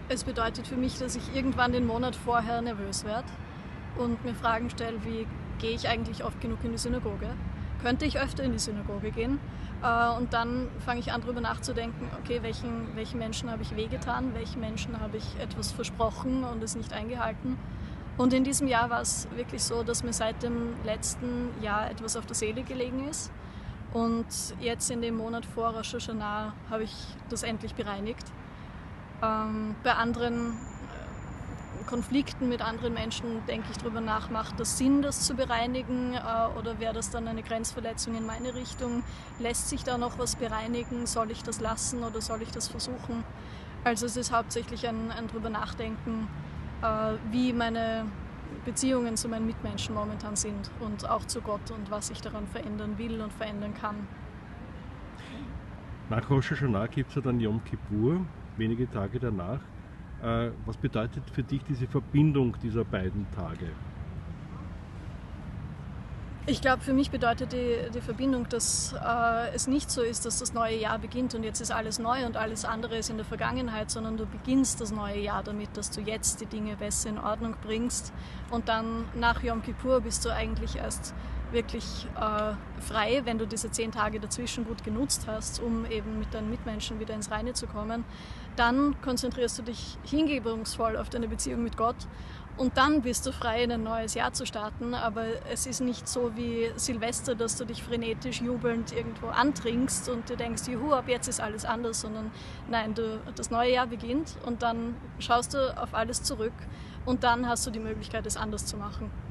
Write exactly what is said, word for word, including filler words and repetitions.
Es bedeutet für mich, dass ich irgendwann den Monat vorher nervös werde und mir Fragen stelle, wie gehe ich eigentlich oft genug in die Synagoge? Könnte ich öfter in die Synagoge gehen? Und dann fange ich an, darüber nachzudenken, okay, welchen, welchen Menschen habe ich wehgetan, welchen Menschen habe ich etwas versprochen und es nicht eingehalten. Und in diesem Jahr war es wirklich so, dass mir seit dem letzten Jahr etwas auf der Seele gelegen ist. Und jetzt in dem Monat vor Rosh Hashanah habe ich das endlich bereinigt. Ähm, bei anderen äh, Konflikten mit anderen Menschen denke ich darüber nach, macht das Sinn, das zu bereinigen äh, oder wäre das dann eine Grenzverletzung in meine Richtung? Lässt sich da noch was bereinigen? Soll ich das lassen oder soll ich das versuchen? Also es ist hauptsächlich ein, ein drüber nachdenken, äh, wie meine Beziehungen zu meinen Mitmenschen momentan sind und auch zu Gott und was ich daran verändern will und verändern kann. Nach Rosh Hashanah gibt es ja dann Yom Kippur, wenige Tage danach. Äh, was bedeutet für dich diese Verbindung dieser beiden Tage? Ich glaube, für mich bedeutet die, die Verbindung, dass äh, es nicht so ist, dass das neue Jahr beginnt und jetzt ist alles neu und alles andere ist in der Vergangenheit, sondern du beginnst das neue Jahr damit, dass du jetzt die Dinge besser in Ordnung bringst und dann nach Yom Kippur bist du eigentlich erst wirklich äh, frei, wenn du diese zehn Tage dazwischen gut genutzt hast, um eben mit deinen Mitmenschen wieder ins Reine zu kommen. Dann konzentrierst du dich hingebungsvoll auf deine Beziehung mit Gott und dann bist du frei, in ein neues Jahr zu starten. Aber es ist nicht so wie Silvester, dass du dich frenetisch jubelnd irgendwo antrinkst und dir denkst, juhu, ab jetzt ist alles anders, sondern nein, du, das neue Jahr beginnt und dann schaust du auf alles zurück und dann hast du die Möglichkeit, es anders zu machen.